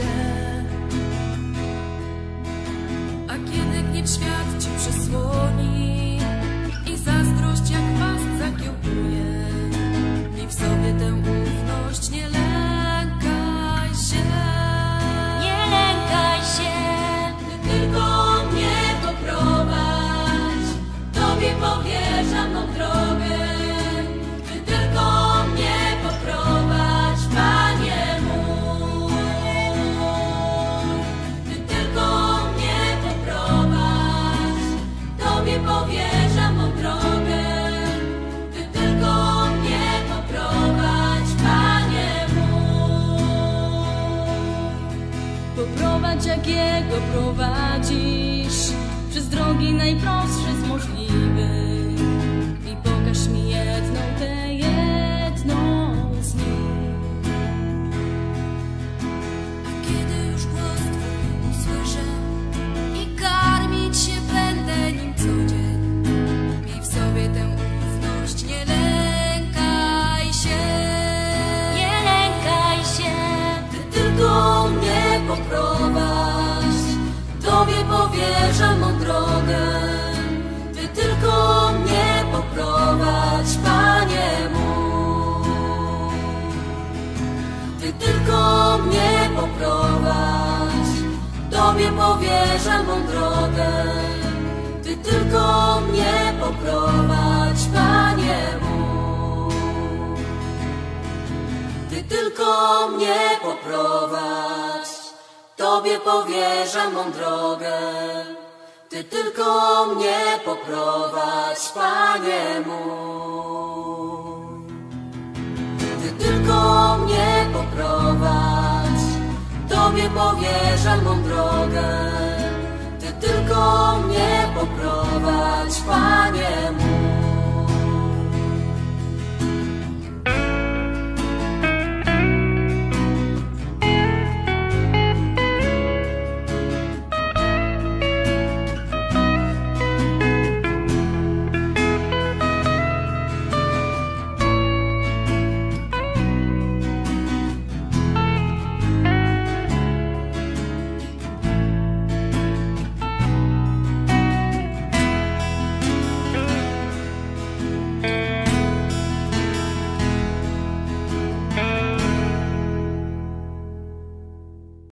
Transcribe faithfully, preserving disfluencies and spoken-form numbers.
się. A kiedy gniew świat ci przysłoni i zazdrość jak was zakiełkuje, miej w sobie tę ufność, nie lękaj się. Nie lękaj się. Ty tylko mnie poprowadź, Tobie powierzam mą drogę. Ty tylko mnie poprowadź, Panie mój. Ty tylko mnie poprowadź, Tobie powierzam mą drogę. Ty tylko mnie poprowadź, Panie mój. Poprowadź, jak Jego prowadzisz, przez drogi najprostsze z możliwych, i pokaż mi jedną, tę jedną z nich. A kiedy już głos Twój usłyszę i karmić się będę nim co dzień, miej w sobie tę ufność, nie lękaj się. Nie lękaj się. Ty tylko mnie poprowadź, Tobie powierzam mą drogę. Ty tylko mnie poprowadź, Panie mój. Ty tylko mnie poprowadź, Tobie powierzam mą drogę. Ty tylko mnie poprowadź, Panie mój. Ty tylko mnie poprowadź, Tobie powierzam mą drogę. Ty tylko mnie poprowadź, Panie mój. Ty tylko mnie poprowadź, Tobie powierzam mą drogę. Ty tylko mnie poprowadź, Panie mój.